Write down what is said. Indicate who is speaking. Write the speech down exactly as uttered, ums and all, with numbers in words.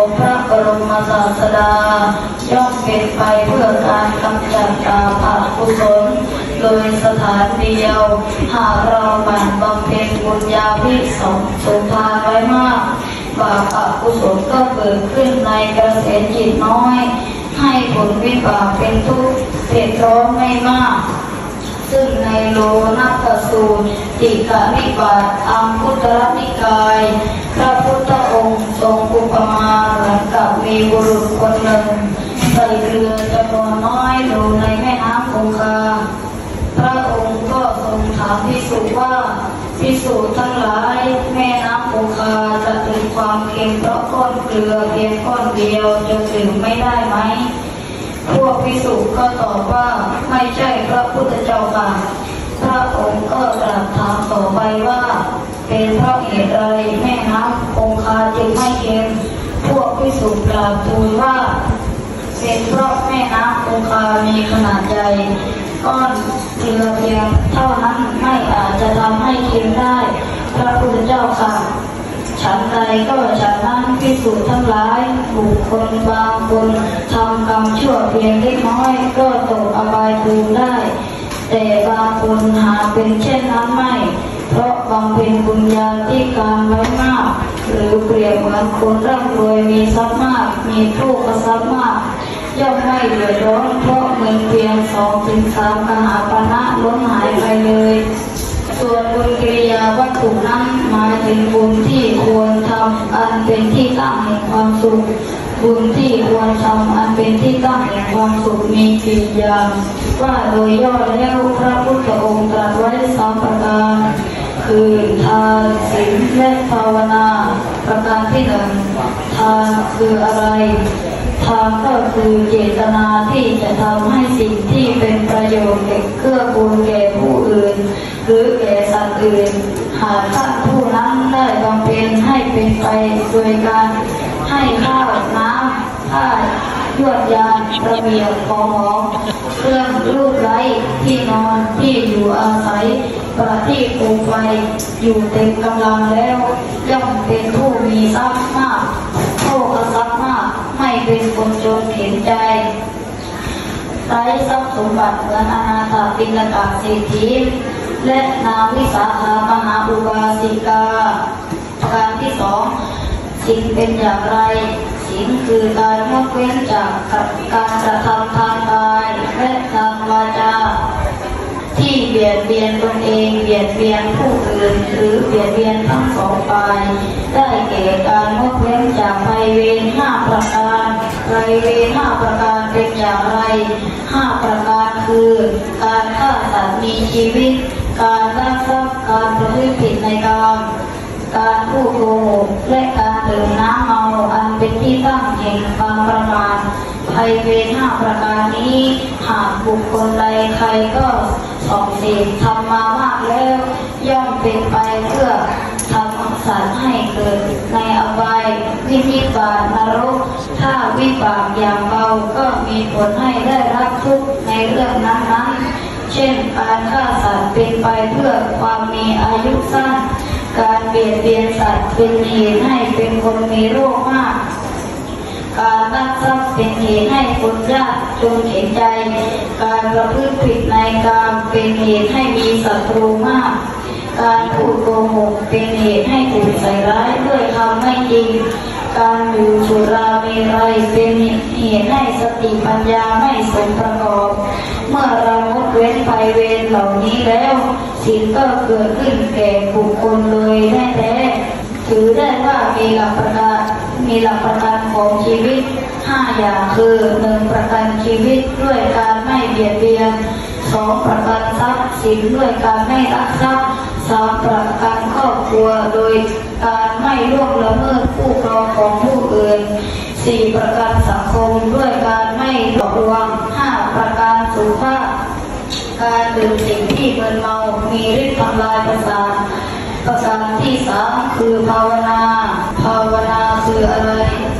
Speaker 1: พระบรมศาสดาย่อมเป็นไปเพื่อการกำจัดอาภัพกุศลโดยสถานเดียวหากเราหมั่นบำเพ็ญบุญญาภิสงฆ์สุภาไว้มากบาปอกุศลก็เกิดขึ้นในกระแสจิตน้อยให้ผลวิบากเป็นทุกข์เผ็ดร้อนไม่มากซึ่งในโลนัตสูตรติกนิบาตอังคุตรนิกายพระพุทธองค์ทรงอุปมาเหมือนกับมีบุรุษคนหนึ่งใส่เรือจำนวนน้อยลงในแม่น้ำคงคาพระองค์ก็ทรงถามภิกษุว่าภิกษุทั้งหลายแม่น้ำคงคาจะถึงความเค็มเพราะก้อนเกลือเพียงก้อนเดียวจะดื่มไม่ได้ไหมพวกภิกษุก็ตอบว่าไม่ใช่พระพุทธเจ้าค่ะพระองค์ก็ตรัสถามต่อไปว่าเป็นเพราะเหตุใดแม่น้ำคงคาจึงไม่เค็มพวกภิกษุกราบทูลว่าเป็นเพราะแม่น้ำคงคามีขนาดใหญ่ก้อนเกลือเพียงเท่านั้นไม่อาจจะทำให้เค็มได้พระพุทธเจ้าค่ะฉันใดก็ฉันนั้นภิกษุทั้งหลายบุคคลบางคนทำกรรมชั่วเพียงเล็กน้อยก็ตกอบายภูมิได้แต่บางคนหาเป็นเช่นนั้นไม่เพราะบำเพ็ญบุญญาธิการไว้มากหรือเปรียบเหมือนคนร่ำรวยมีทรัพย์มากมีโภคทรัพย์มากย่อมไม่เดือดร้อนเพราะเงินเพียงสองถึงสามกหาปณะล้นหายไปเลยส่วนบุญกิริยาวัตถุนั้นหมายถึงบุญที่ควรทำอันเป็นที่ตั้งแห่งความสุขบุญที่ควรทำอันเป็นที่ตั้งแห่งความสุขมีสี่อย่างว่าโดยย่อแล้วพระพุทธองค์ตรัสไว้สามประการคือทานศีลและภาวนาประการที่หนึ่งทานคืออะไรทานก็คือเจตนาที่จะทำให้สิ่งที่เป็นประโยชน์แก่เกื้อกูลแก่ผู้อื่นหรือแก่สัตว์อื่นหากท่านผู้นั้นได้บำเพ็ญให้เป็นไปโดยการให้ข้าวน้ำผ้ายวดยานระเบียบของหอมเครื่องรูปไร้ที่นอนที่อยู่อาศัยประทีปโคมไฟอยู่เต็มกำลังแล้วย่อมเป็นผู้มีทรัพย์มากโภคทรัพย์มากไม่เป็นคนจนเข็นใจไร้ทรัพย์สมบัติเหมือนอนาถปิณกเศรษฐีและนางวิสาขามหาอุบาสิกาประการที่สองสิ่งเป็นอย่างไรสิ่งคือการงดเว้นจากการกระทำทางกายและทางวาจาที่เบียดเบียนตนเองเบียดเบียนผู้อื่นหรือเบียดเบียนทั้งสองฝ่ายได้แก่การงดเว้นจากไพเวรห้าประการไพเวรห้าประการเป็นอย่างไรห้าประการคือการฆ่าสัตว์มีชีวิตการลักทรัพย์การประพฤติผิดในกามการพูดโกหกและการดื่มน้ำเมาอันเป็นที่ตั้งแห่งความประมาทไพเวรห้าประการนี้หากบุคคลใดใครก็ส่องเสพทำมามากแล้วย่อมเป็นไปเพื่อทำสัตว์ให้เกิดในอบายวินิบาตนรกถ้าวิบากอย่างเบาก็มีผลให้ได้รับทุกข์ในเรื่องนั้นๆเช่นการฆ่าสัตว์เป็นไปเพื่อความมีอายุสั้นการเบียดเบียนสัตว์เป็นเหตุให้เป็นคนมีโรคมากการลักทรัพย์เป็นเหตุให้คนยากจนเข็นใจการประพฤติผิดในกามเป็นเหตุให้มีศัตรูมากการพูดโกหกเป็นเหตุให้ถูกใส่ร้ายด้วยคำไม่จริงการดื่มสุราเมรัยเป็นเหตุให้สติปัญญาไม่สมประกอบเมื่อเรางดเว้นไพเวรเหล่านี้แล้วสิ่งก็เกิดขึ้นแก่บุคคลเลยแท้ๆถือได้ว่ามีหลักประกันมีหลักประกันของชีวิตห้าอย่างคือหนึ่งประกันชีวิตด้วยการไม่เบียดเบียนสองประกันทรัพย์สินด้วยการไม่ลักทรัพย์สามประกันครอบครัวโดยการไม่ล่วงละเมิดผู้ครองของผู้อื่นสี่ประกันสังคมด้วยการไม่หลอกลวงห้าประกันสุขภาพการดื่มสิ่งที่มึนเมามีฤทธิ์ทำลายประสาทประการที่สามคือภาวนาภาวนาคืออะไร